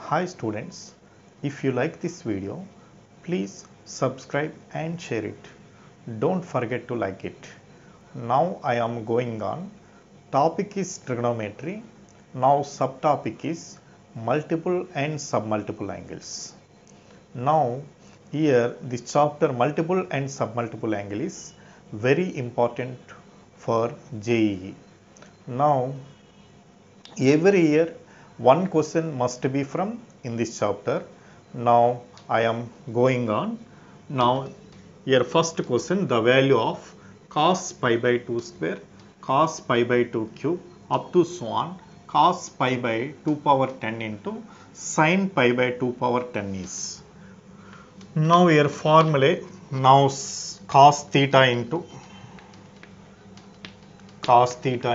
Hi students, if you like this video, please subscribe and share it. Don't forget to like it. Now I am going on. Topic is trigonometry. Now subtopic is multiple and submultiple angles. Now here this chapter multiple and submultiple angle is very important for JEE. Now every year one question must be from in this chapter. Now I am going on. Now here first question, the value of cos pi by 2 square, cos pi by 2 cube up to so on cos pi by 2 power 10 into sin pi by 2 power 10 is. Now here formula, now cos theta into cos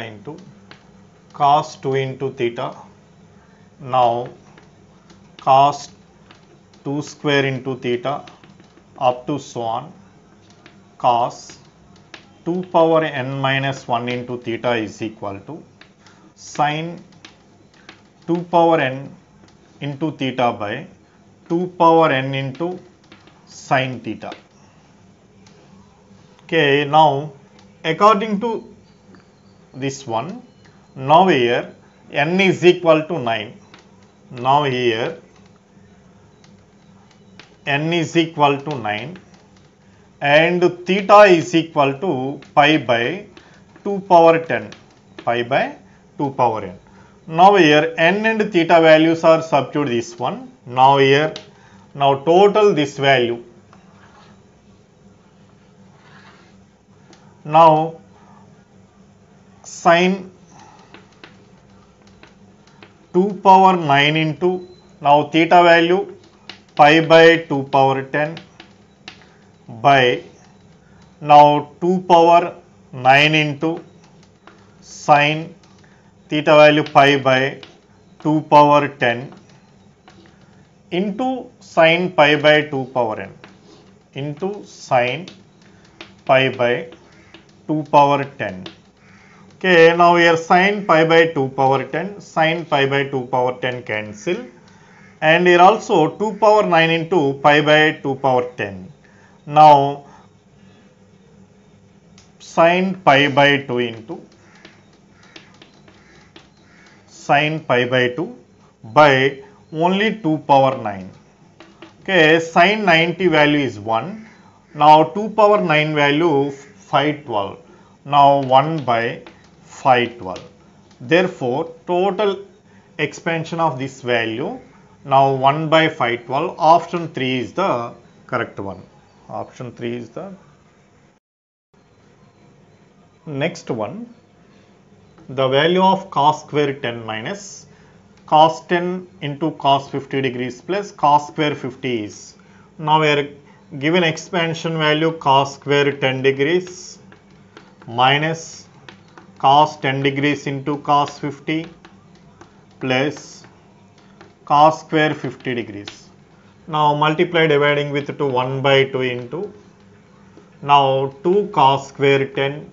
2 into theta. Now cos 2 square into theta up to so on cos 2 power n minus 1 into theta is equal to sin 2 power n into theta by 2 power n into sin theta. Okay, now according to this one, now here n is equal to 9. Now here n is equal to 9 and theta is equal to pi by 2 power 10, pi by 2 power n. Now here n and theta values are substituted this one. Now here, now total this value. Now sin 2 power 9 into, now theta value pi by 2 power 10 by, now 2 power 9 into sin theta value pi by 2 power 10 into sin pi by 2 power n into sin pi by 2 power 10. Okay, now here sin pi by 2 power 10, sin pi by 2 power 10 cancel, and here also 2 power 9 into pi by 2 power 10. Now sin pi by 2 into sin pi by 2 by only 2 power 9. Okay, sin 90 value is 1. Now 2 power 9 value 512. Now 1 by 512. Therefore, total expansion of this value, now 1 by 512, option 3 is the correct one. Option 3 is the next one. The value of cos square 10 minus cos 10 into cos 50 degrees plus cos square 50 is. Now we are given expansion value cos square 10 degrees minus cos 10 degrees into cos 50 plus cos square 50 degrees. Now multiply dividing with 2, 1 by 2 into, now 2 cos square 10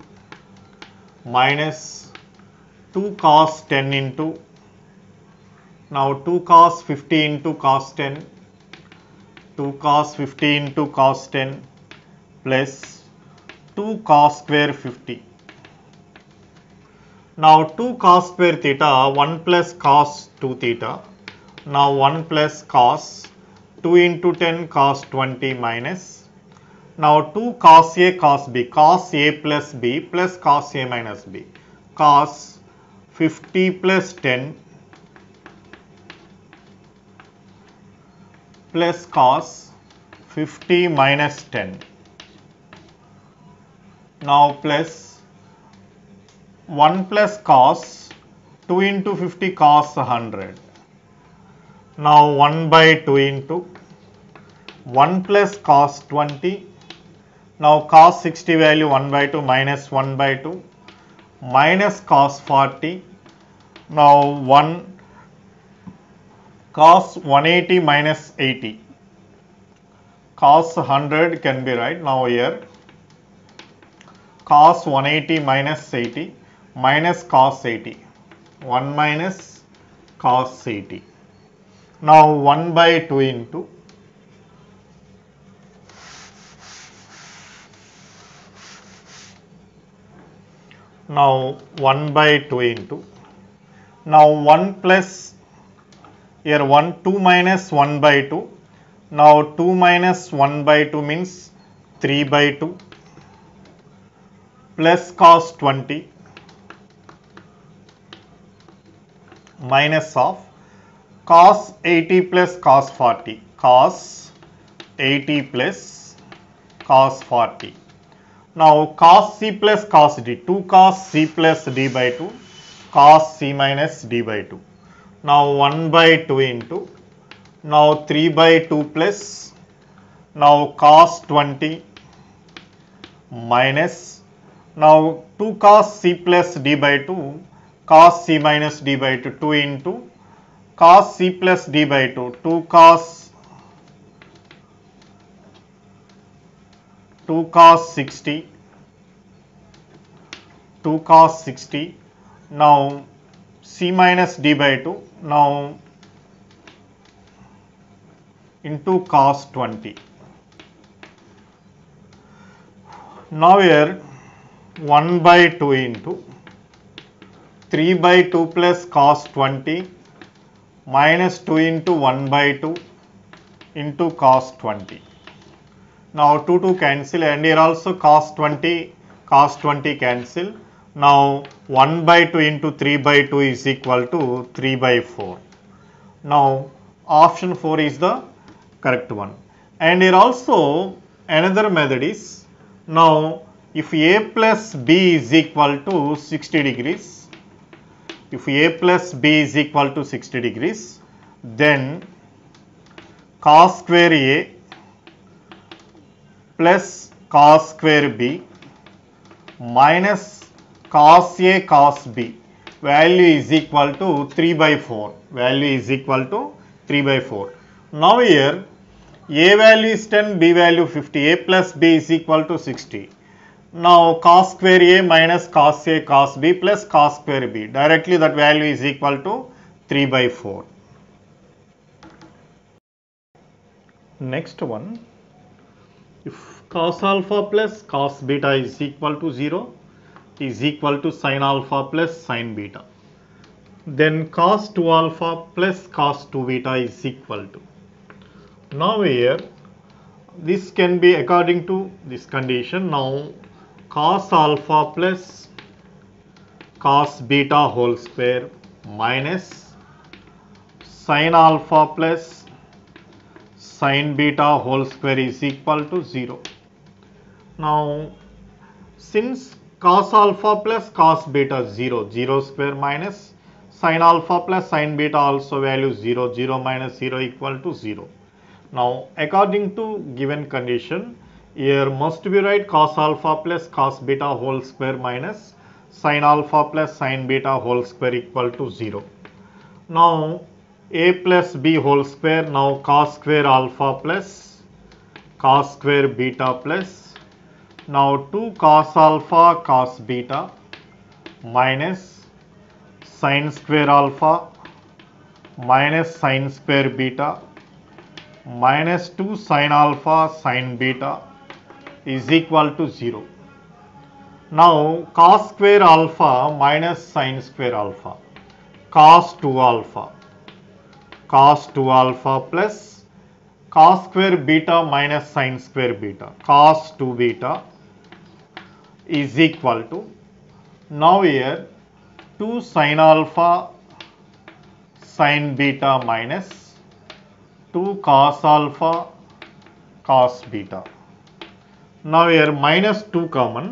minus 2 cos 10 into, now 2 cos 50 into cos 10, 2 cos 50 into cos 10 plus 2 cos square 50. Now 2 cos square theta, 1 plus cos 2 theta. Now 1 plus cos 2 into 10 cos 20 minus. Now 2 cos A cos B, cos A plus B plus cos A minus B, cos 50 plus 10 plus cos 50 minus 10. Now plus 1 plus cos 2 into 50 cos 100. Now 1 by 2 into 1 plus cos 20. Now cos 60 value 1 by 2 minus 1 by 2 minus cos 40. Now 1 cos 180 minus 80. Cos 100 can be right. Now here cos 180 minus 80 minus cos 80. 1 minus cos 80. Now 1 by 2 into now 1 by 2 into now 1 plus here 1 2 minus 1 by 2. Now 2 minus 1 by 2 means 3 by 2 plus cos 20 minus of cos 80 plus cos 40, cos 80 plus cos 40. Now cos c plus cos d, 2 cos c plus d by 2, cos c minus d by 2. Now 1 by 2 into now 3 by 2 plus now cos 20 minus now 2 cos c plus d by 2, cos c minus d by 2, 2 into cos c plus d by 2, 2 cos 60, 2 cos 60, now c minus d by 2, now into cos 20. Now here 1 by 2 into 3 by 2 plus cos 20 minus 2 into 1 by 2 into cos 20. Now 2 to cancel, and here also cos 20 cancel. Now 1 by 2 into 3 by 2 is equal to 3 by 4. Now option 4 is the correct one. And here also another method is, now if a plus b is equal to 60 degrees, if a plus b is equal to 60 degrees, then cos square a plus cos square b minus cos a cos b value is equal to 3 by 4. Value is equal to 3 by 4. Now here a value is 10, b value 50, a plus b is equal to 60. Now cos square a minus cos a cos b plus cos square b, directly that value is equal to 3 by 4. Next one, if cos alpha plus cos beta is equal to 0 is equal to sin alpha plus sin beta, then cos 2 alpha plus cos 2 beta is equal to. Now here this can be according to this condition. Now cos alpha plus cos beta whole square minus sin alpha plus sin beta whole square is equal to 0. Now since cos alpha plus cos beta 0, 0 square minus sin alpha plus sin beta also value 0, 0 minus 0 equal to 0. Now according to given condition, here must be right cos alpha plus cos beta whole square minus sin alpha plus sin beta whole square equal to 0. Now a plus b whole square, now cos square alpha plus cos square beta plus now 2 cos alpha cos beta minus sin square alpha minus sin square beta minus 2 sin alpha sin beta is equal to 0. Now cos square alpha minus sin square alpha, cos 2 alpha plus cos square beta minus sin square beta, cos 2 beta is equal to, now here 2 sin alpha sin beta minus 2 cos alpha cos beta. Now here minus 2 common.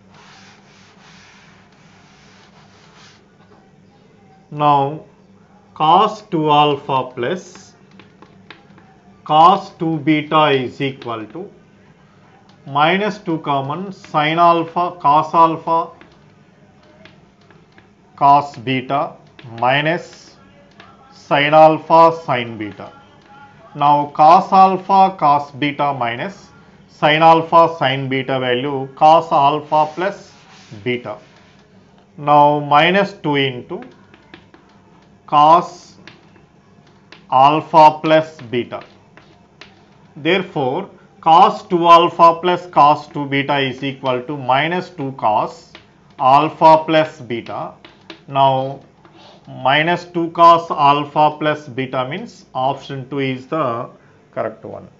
Now cos 2 alpha plus cos 2 beta is equal to minus 2 common sin alpha cos beta minus sin alpha sin beta. Now cos alpha cos beta minus sin alpha sin beta value cos alpha plus beta. Now minus 2 into cos alpha plus beta. Therefore, cos 2 alpha plus cos 2 beta is equal to minus 2 cos alpha plus beta. Now, minus 2 cos alpha plus beta means option 2 is the correct one.